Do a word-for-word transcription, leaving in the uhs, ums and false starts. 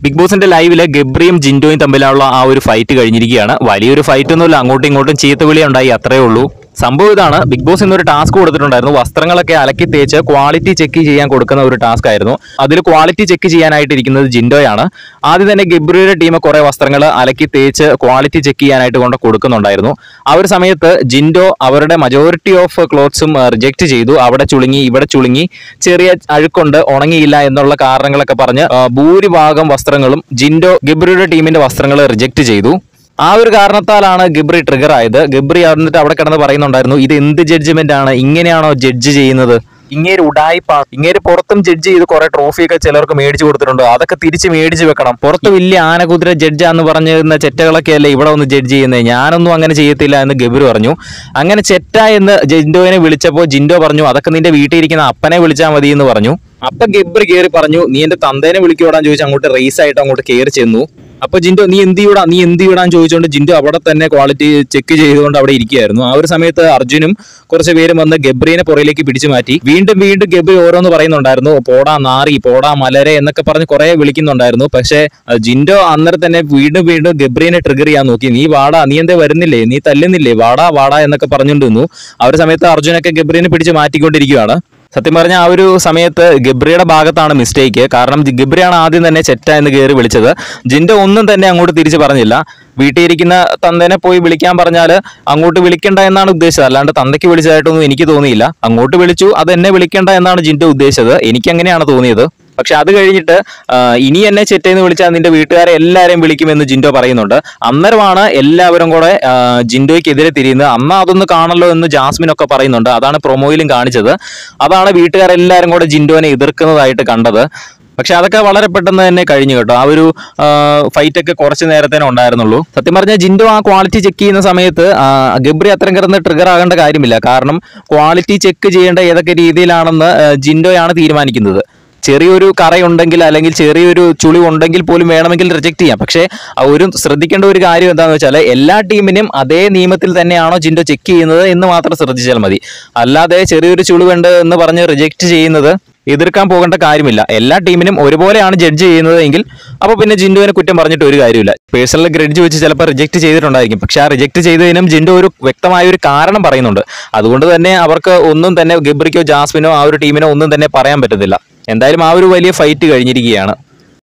Big ബോസിന്റെ ലൈവില് ഗബ്രിയും ജിൻഡോയും തമ്മിലുള്ള ആ ഒരു ഫൈറ്റ് കഴിഞ്ഞിരിക്കുകയാണ്. വലിയൊരു ഫൈറ്റ് ഒന്നുമില്ല, അങ്ങോട്ടും ഇങ്ങോട്ടും ചീത്തവിളി ഉണ്ടായി, അത്രേ ഉള്ളൂ. സംഭവം ഇതാണ്, ബിഗ് ബോസ് ഇന്നൊരു ടാസ്ക് കൊടുത്തിട്ടുണ്ടായിരുന്നു. വസ്ത്രങ്ങളൊക്കെ അലക്കി തേച്ച് ക്വാളിറ്റി ചെക്ക് ചെയ്യാൻ കൊടുക്കുന്ന ഒരു ടാസ്ക് ആയിരുന്നു. അതിൽ ക്വാളിറ്റി ചെക്ക് ചെയ്യാനായിട്ടിരിക്കുന്നത് ജിൻഡോയാണ്. ആദ്യം തന്നെ ഗബ്രിയുടെ ടീം കുറെ വസ്ത്രങ്ങൾ അലക്കി തേച്ച് ക്വാളിറ്റി ചെക്ക് ചെയ്യാനായിട്ട് കൊണ്ട് കൊടുക്കുന്നുണ്ടായിരുന്നു. ആ ഒരു സമയത്ത് ജിൻഡോ അവരുടെ മജോറിറ്റി ഓഫ് ക്ലോത്ത്സും റിജക്ട് ചെയ്തു. അവിടെ ചുളുങ്ങി, ഇവിടെ ചുളുങ്ങി, ചെറിയ അഴുക്കുണ്ട്, ഉണങ്ങിയില്ല എന്നുള്ള കാരണങ്ങളൊക്കെ പറഞ്ഞ് ഭൂരിഭാഗം വസ്ത്രങ്ങളും ജിൻഡോ ഗബ്രിയുടെ ടീമിന്റെ വസ്ത്രങ്ങൾ റിജക്ട് ചെയ്തു. ആ ഒരു കാരണത്താലാണ് ഗബ്രി ട്രിഗർ ആയത്. ഗബ്രി എന്നിട്ട് അവിടെ കിടന്ന് പറയുന്നുണ്ടായിരുന്നു, ഇത് എന്ത് ജഡ്ജ്മെന്റ് ആണ്, ഇങ്ങനെയാണോ ജഡ്ജ് ചെയ്യുന്നത്, ഇങ്ങേര് ഉടായിപ്പാണ്, ഇങ്ങേര് പുറത്തും ജഡ്ജ് ചെയ്ത് കുറെ ട്രോഫിയൊക്കെ ചിലർക്ക് മേടിച്ചു കൊടുത്തിട്ടുണ്ട്, അതൊക്കെ തിരിച്ച് മേടിച്ച് വെക്കണം, പുറത്ത് വലിയ ആനകുതിര ജഡ്ജാന്ന് പറഞ്ഞിരുന്ന ചെറ്റകളൊക്കെ അല്ലേ ഇവിടെ ഒന്ന് ജഡ്ജ് ചെയ്യുന്നത്, ഞാനൊന്നും അങ്ങനെ ചെയ്യത്തില്ല എന്ന് ഗബ്രി പറഞ്ഞു. അങ്ങനെ ചെറ്റ എന്ന് ജിൻഡോനെ വിളിച്ചപ്പോൾ ജിൻഡോ പറഞ്ഞു, അതൊക്കെ നിന്റെ വീട്ടിൽ ഇരിക്കുന്ന അപ്പനെ വിളിച്ചാൽ മതി എന്ന് പറഞ്ഞു. അപ്പൊ ഗബ്രി കയറി പറഞ്ഞു, നീ എന്റെ തന്തേനെ വിളിക്കോടാൻ ചോദിച്ചു അങ്ങോട്ട് റേസ് ആയിട്ട് അങ്ങോട്ട് കയറി ചെന്നു. അപ്പൊ ജിൻഡോ നീ എന്ത് ചെയ്യൂടാ നീ എന്ത് ചെയ്യൂടാന്ന് ചോദിച്ചുകൊണ്ട് ജിൻഡോ അവിടെ തന്നെ ക്വാളിറ്റി ചെക്ക് ചെയ്തുകൊണ്ട് അവിടെ ഇരിക്കുകയായിരുന്നു. ആ ഒരു സമയത്ത് അർജുനും കുറച്ച് പേരും വന്ന് ഗബ്രീനെ പുറയിലേക്ക് പിടിച്ചു മാറ്റി. വീണ്ടും വീണ്ടും ഗബ്രി ഓരോന്ന് പറയുന്നുണ്ടായിരുന്നു, പോടാ നാറി, പോടാ മലരെ എന്നൊക്കെ പറഞ്ഞ് കുറെ വിളിക്കുന്നുണ്ടായിരുന്നു. പക്ഷെ ജിൻഡോ അന്നേരം തന്നെ വീണ്ടും വീണ്ടും ഗബ്രീനെ ട്രിഗർ ചെയ്യാൻ നോക്കി. നീ വാടാ, നീ എന്തേ വരുന്നില്ലേ, നീ തല്ലുന്നില്ലേ, വാടാ വാടാ എന്നൊക്കെ പറഞ്ഞുകൊണ്ടിരുന്നു. ആ ഒരു സമയത്ത് അർജുനൊക്കെ ഗബ്രീനെ പിടിച്ച് മാറ്റിക്കൊണ്ടിരിക്കുകയാണ്. സത്യം പറഞ്ഞ ആ ഒരു സമയത്ത് ഗബ്രിയുടെ ഭാഗത്താണ് മിസ്റ്റേക്ക്. കാരണം ഗബ്രിയാണ് ആദ്യം തന്നെ ചെറ്റ എന്ന് കയറി വിളിച്ചത്. ജിൻഡോ ഒന്നും തന്നെ അങ്ങോട്ട് തിരിച്ച് പറഞ്ഞില്ല. വീട്ടിൽ ഇരിക്കുന്ന തന്തേനെ പോയി വിളിക്കാൻ പറഞ്ഞാൽ അങ്ങോട്ട് വിളിക്കണ്ട എന്നാണ് ഉദ്ദേശിച്ചത്, അല്ലാണ്ട് തന്തയ്ക്ക് വിളിച്ചതായിട്ടൊന്നും എനിക്ക് തോന്നിയില്ല. അങ്ങോട്ട് വിളിച്ചു, അത് എന്നെ വിളിക്കണ്ട എന്നാണ് ജിൻഡോ ഉദ്ദേശിച്ചത്, എനിക്ക് അങ്ങനെയാണ് തോന്നിയത്. പക്ഷെ അത് കഴിഞ്ഞിട്ട് ഇനി എന്നെ ചെറ്റെന്ന് വിളിച്ചാൽ നിന്റെ വീട്ടുകാരെ എല്ലാവരെയും വിളിക്കുമെന്ന് ജിൻഡോ പറയുന്നുണ്ട്. അന്നേരമാണ് എല്ലാവരും കൂടെ ജിൻഡോയ്ക്കെതിരെ തിരിയുന്നത്. അന്ന് അതൊന്ന് കാണല്ലോ എന്ന് ജാസ്മിനൊക്കെ പറയുന്നുണ്ട്. അതാണ് പ്രൊമോയിലും കാണിച്ചത്. അതാണ് വീട്ടുകാരെല്ലാവരും കൂടെ ജിൻഡോനെ എതിർക്കുന്നതായിട്ട് കണ്ടത്. പക്ഷെ അതൊക്കെ വളരെ പെട്ടെന്ന് തന്നെ കഴിഞ്ഞു കേട്ടോ. ആ ഒരു ഫൈറ്റ് ഒക്കെ കുറച്ച് നേരത്തേനെ ഉണ്ടായിരുന്നുള്ളൂ. സത്യം പറഞ്ഞാൽ ജിൻഡോ ആ ക്വാളിറ്റി ചെക്ക് ചെയ്യുന്ന സമയത്ത് ഗബ്രി അത്രയും കിടന്ന് ട്രിഗർ ആകേണ്ട കാര്യമില്ല. കാരണം ക്വാളിറ്റി ചെക്ക് ചെയ്യേണ്ട ഏതൊക്കെ രീതിയിലാണെന്ന് ജിൻഡോയാണ് തീരുമാനിക്കുന്നത്. ചെറിയൊരു കറയുണ്ടെങ്കിൽ അല്ലെങ്കിൽ ചെറിയൊരു ചുളി ഉണ്ടെങ്കിൽ പോലും വേണമെങ്കിൽ റിജക്ട് ചെയ്യാം. പക്ഷേ ഒരു ശ്രദ്ധിക്കേണ്ട ഒരു കാര്യം എന്താണെന്ന് വെച്ചാൽ എല്ലാ ടീമിനും അതേ നിയമത്തിൽ തന്നെയാണോ ജിൻഡോ ചെക്ക് ചെയ്യുന്നത് എന്ന് മാത്രം ശ്രദ്ധിച്ചാൽ മതി. അല്ലാതെ ചെറിയൊരു ചുളിവുണ്ട് എന്ന് പറഞ്ഞ് റിജക്ട് ചെയ്യുന്നത് എതിർക്കാൻ പോകേണ്ട കാര്യമില്ല. എല്ലാ ടീമിനും ഒരുപോലെയാണ് ജഡ്ജ് ചെയ്യുന്നത് എങ്കിൽ അപ്പോൾ പിന്നെ ജിൻഡോനെ കുറ്റം പറഞ്ഞിട്ട് ഒരു കാര്യമില്ല. പേഴ്സണൽ ഗ്രഡ്ജ് വെച്ച് ചിലപ്പോൾ റിജക്ട് ചെയ്തിട്ടുണ്ടായിരിക്കും. പക്ഷെ ആ റിജക്ട് ചെയ്തതിനും ജിൻഡോ ഒരു വ്യക്തമായ ഒരു കാരണം പറയുന്നുണ്ട്. അതുകൊണ്ട് തന്നെ അവർക്ക് ഒന്നും തന്നെ ഗബ്രിക്കോ ജാസ്മിനോ ആ ഒരു ടീമിനോ ഒന്നും തന്നെ പറയാൻ പറ്റത്തില്ല. എന്തായാലും ആ ഒരു വലിയ ഫൈറ്റ് കഴിഞ്ഞിരിക്കുകയാണ്.